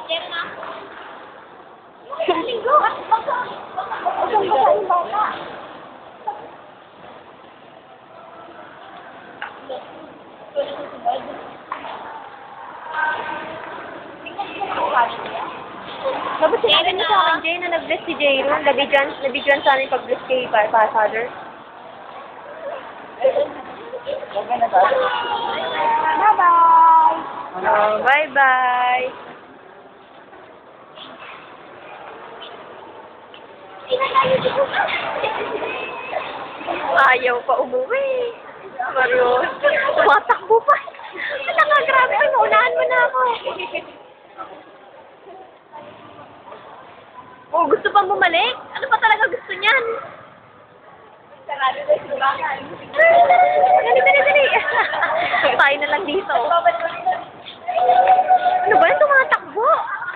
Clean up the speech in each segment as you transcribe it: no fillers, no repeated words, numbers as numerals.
Yan na. Linggo. Basa yung bata. Dapat sinabi niyo sa akin, Jay, na nag-bless si Jay Ron. Nabidyan sa amin pag-bless kay Father. Bye-bye! Oh, bye-bye! Ayaw pa umuwi. Maros. Tumatakbo pa. Wala nga, grabe. Ay, maunahan mo na ako. Oh, gusto pang bumalik? Ano pa talaga gusto niyan? Sarado na yung bakan. Dali. Tayo na lang dito. Ano ba yung tumatakbo?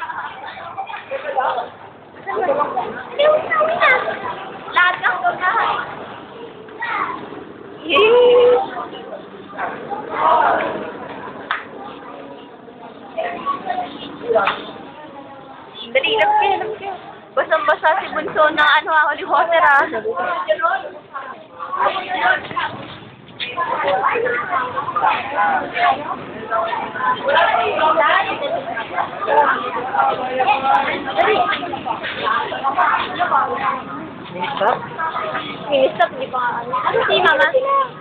Uwi na. Lahat ng babahan. Dali, love kayo. Basang-basa si Bunso ng holy water, ah. Ministop? Ministop, di ba? Ano si Mama?